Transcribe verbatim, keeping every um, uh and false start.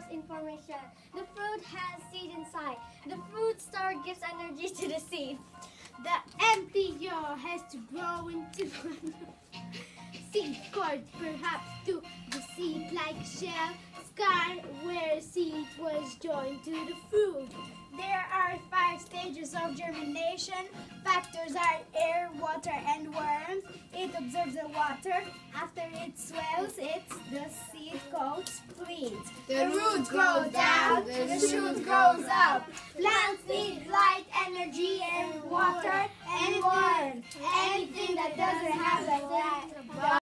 information. The fruit has seed inside. The fruit star gives energy to the seed. The empty yaw has to grow into seed cord, perhaps to the seed-like shell scar where seed was joined to the fruit. There are five stages of germination. Factors are air, water, and worms. It absorbs the water. After it swells, it's the seed coat splits. The roots grow down, the shoot grows up. Plants need light, energy, and water, and warmth. Anything that doesn't have the light